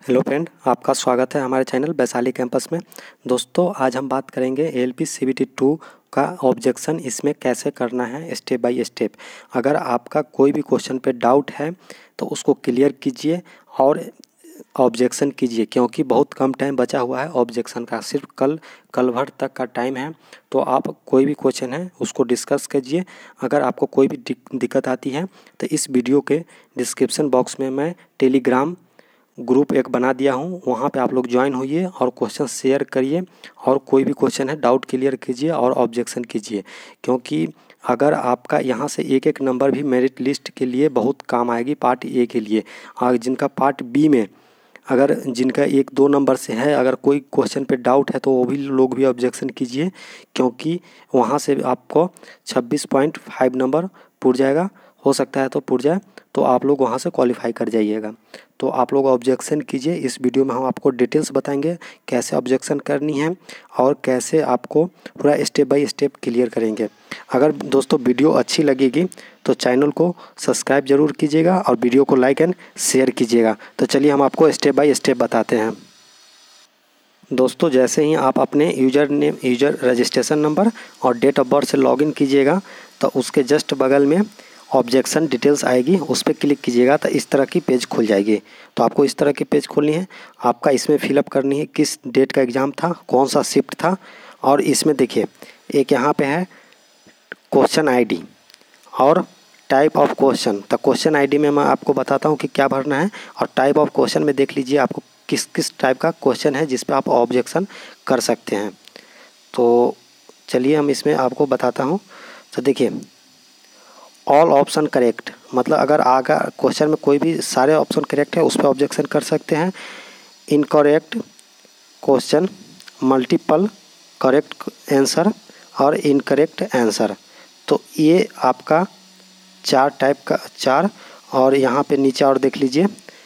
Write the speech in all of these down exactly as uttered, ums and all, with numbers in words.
Hello friend, आपका स्वागत है हमारे चैनल वैशाली कैंपस में। दोस्तों, आज हम बात करेंगे एएलपी सीबीटी टू का ऑब्जेक्शन इसमें कैसे करना है स्टेप बाय स्टेप। अगर आपका कोई भी क्वेश्चन पे डाउट है तो उसको क्लियर कीजिए और ऑब्जेक्शन कीजिए, क्योंकि बहुत कम टाइम बचा हुआ है ऑब्जेक्शन का। सिर्फ कल कल भर तक का टाइम है, तो आप कोई भी क्वेश्चन है उसको डिस्कस कीजिए। अगर आपको कोई भी दिक्कत आती है तो इस वीडियो के डिस्क्रिप्शन बॉक्स में मैं टेलीग्राम ग्रुप एक बना दिया हूँ, वहाँ पे आप लोग ज्वाइन होइए और क्वेश्चन शेयर करिए और कोई भी क्वेश्चन है डाउट क्लियर कीजिए और ऑब्जेक्शन कीजिए। क्योंकि अगर आपका यहाँ से एक एक नंबर भी मेरिट लिस्ट के लिए बहुत काम आएगी पार्ट ए के लिए। और जिनका पार्ट बी में अगर जिनका एक दो नंबर से है, अगर कोई क्वेश्चन पे डाउट है तो वो भी लोग भी ऑब्जेक्शन कीजिए, क्योंकि वहाँ से आपको छब्बीस पॉइंट फाइव नंबर पुर जाएगा। हो सकता है तो पुर जाए, तो आप लोग वहाँ से क्वालिफाई कर जाइएगा। तो आप लोग ऑब्जेक्शन कीजिए। इस वीडियो में हम आपको डिटेल्स बताएंगे कैसे ऑब्जेक्शन करनी है और कैसे आपको पूरा स्टेप बाय स्टेप क्लियर करेंगे। अगर दोस्तों वीडियो अच्छी लगेगी तो चैनल को सब्सक्राइब जरूर कीजिएगा और वीडियो को लाइक एंड शेयर कीजिएगा। तो चलिए हम आपको स्टेप बाय स्टेप बताते हैं। दोस्तों, जैसे ही आप अपने user name user registration number और डेट ऑफ बर्थ से लॉगिन कीजिएगा तो उसके जस्ट बगल में ऑब्जेक्शन डिटेल्स आएगी, उस पर क्लिक कीजिएगा तो इस तरह की पेज खुल जाएगी। तो आपको इस तरह की पेज खोलनी है। आपका इसमें फिलअप करनी है किस डेट का एग्ज़ाम था, कौन सा शिफ्ट था। और इसमें देखिए एक यहाँ पे है क्वेश्चन आईडी और टाइप ऑफ क्वेश्चन। तो क्वेश्चन आईडी में मैं आपको बताता हूँ कि क्या भरना है, और टाइप ऑफ क्वेश्चन में देख लीजिए आपको किस किस टाइप का क्वेश्चन है जिस पे आप ऑब्जेक्शन कर सकते हैं। तो चलिए हम इसमें आपको बताता हूँ। तो देखिए ऑल ऑप्शन करेक्ट, मतलब अगर आगा क्वेश्चन में कोई भी सारे ऑप्शन करेक्ट है उस पर ऑब्जेक्शन कर सकते हैं। Incorrect question, multiple correct answer और इनकरेक्ट आंसर। तो ये आपका चार टाइप का चार। और यहाँ पे नीचे और देख लीजिए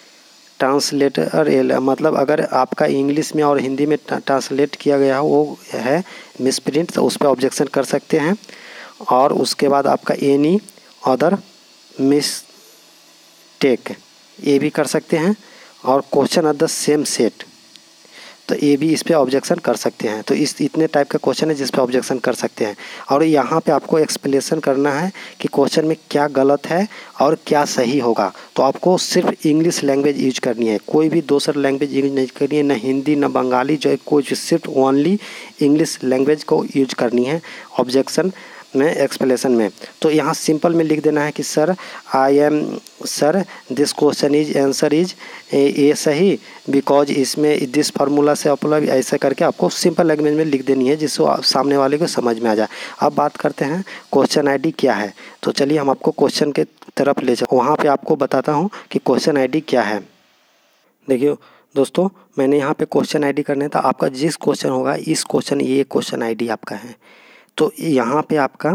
ट्रांसलेटर, मतलब अगर आपका इंग्लिश में और हिंदी में ट्रांसलेट किया गया हो वो है मिसप्रिंट, तो उस पर ऑब्जेक्शन कर सकते हैं। और उसके बाद आपका एनी अदर मिस्टेक ये भी कर सकते हैं। और question of the same set, तो ये भी इस पे ऑब्जेक्शन कर सकते हैं। तो इस इतने टाइप का क्वेश्चन है जिस पे ऑब्जेक्शन कर सकते हैं। और यहाँ पे आपको एक्सप्लेनेशन करना है कि क्वेश्चन में क्या गलत है और क्या सही होगा। तो आपको सिर्फ इंग्लिश लैंग्वेज यूज करनी है, कोई भी दूसरा लैंग्वेज यूज नहीं करनी है, न हिंदी न बंगाली, जो है कोई सिर्फ ओनली इंग्लिश लैंग्वेज को यूज करनी है ऑब्जेक्शन में एक्सप्लेनेशन में। तो यहाँ सिंपल में लिख देना है कि sir I am sir this question is answer is ये सही बिकॉज इसमें दिस फार्मूला से अपलोड, ऐसे करके आपको सिंपल लैंग्वेज में लिख देनी है जिसको सामने वाले को समझ में आ जाए। अब बात करते हैं क्वेश्चन आईडी क्या है। तो चलिए हम आपको क्वेश्चन के तरफ ले जाओ, वहाँ पर आपको बताता हूँ कि क्वेश्चन आई डी क्या है। देखिए दोस्तों, मैंने यहाँ पे क्वेश्चन आई डी करना था। आपका जिस क्वेश्चन होगा इस क्वेश्चन ये क्वेश्चन आई डी आपका है। तो यहाँ पे आपका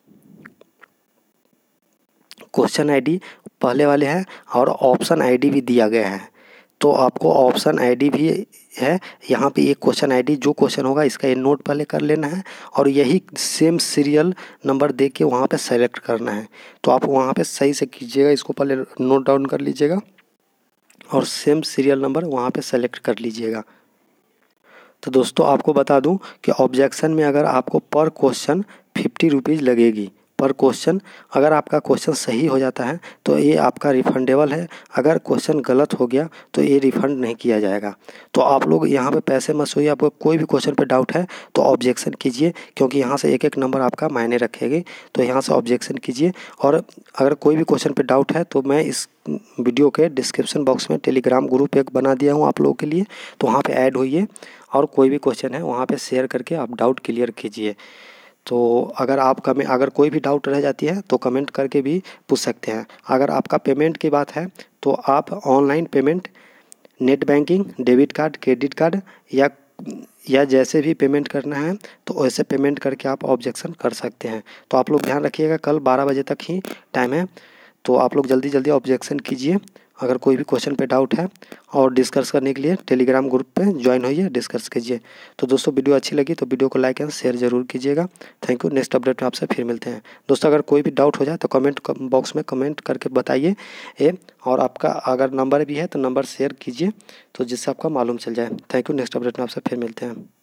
क्वेश्चन आईडी पहले वाले हैं और ऑप्शन आईडी भी दिया गया है। तो आपको ऑप्शन आईडी भी है यहाँ पे। एक क्वेश्चन आईडी जो क्वेश्चन होगा इसका ये नोट पहले कर लेना है और यही सेम सीरियल नंबर दे के वहाँ पे सेलेक्ट करना है। तो आप वहाँ पे सही से कीजिएगा, इसको पहले नोट डाउन कर लीजिएगा और सेम सीरियल नंबर वहाँ पे सेलेक्ट कर लीजिएगा। तो दोस्तों आपको बता दूं कि ऑब्जेक्शन में अगर आपको पर क्वेश्चन फिफ्टी रुपीज़ लगेगी पर क्वेश्चन। अगर आपका क्वेश्चन सही हो जाता है तो ये आपका रिफंडेबल है, अगर क्वेश्चन गलत हो गया तो ये रिफ़ंड नहीं किया जाएगा। तो आप लोग यहाँ पे पैसे मत सोइए। आपको कोई भी क्वेश्चन पे डाउट है तो ऑब्जेक्शन कीजिए, क्योंकि यहाँ से एक एक नंबर आपका मायने रखेगी। तो यहाँ से ऑब्जेक्शन कीजिए। और अगर कोई भी क्वेश्चन पे डाउट है तो मैं इस वीडियो के डिस्क्रिप्शन बॉक्स में टेलीग्राम ग्रुप एक बना दिया हूँ आप लोगों के लिए, तो वहाँ पे ऐड होइए और कोई भी क्वेश्चन है वहाँ पे शेयर करके आप डाउट क्लियर कीजिए। तो अगर आप कमें अगर कोई भी डाउट रह जाती है तो कमेंट करके भी पूछ सकते हैं। अगर आपका पेमेंट की बात है तो आप online payment, net banking, debit card, credit card या या जैसे भी पेमेंट करना है तो वैसे पेमेंट करके आप ऑब्जेक्शन कर सकते हैं। तो आप लोग ध्यान रखिएगा, कल बारह बजे तक ही टाइम है, तो आप लोग जल्दी जल्दी ऑब्जेक्शन कीजिए अगर कोई भी क्वेश्चन पे डाउट है और डिस्कस करने के लिए टेलीग्राम ग्रुप पे ज्वाइन होइए, डिस्कस कीजिए। तो दोस्तों वीडियो अच्छी लगी तो वीडियो को लाइक एंड शेयर जरूर कीजिएगा। Thank you. नेक्स्ट अपडेट में आपसे फिर मिलते हैं दोस्तों। अगर कोई भी डाउट हो जाए तो कमेंट बॉक्स में कमेंट करके बताइए ए और आपका अगर नंबर भी है तो नंबर शेयर कीजिए तो जिससे आपका मालूम चल जाए। Thank you. नेक्स्ट अपडेट में आपसे फिर मिलते हैं।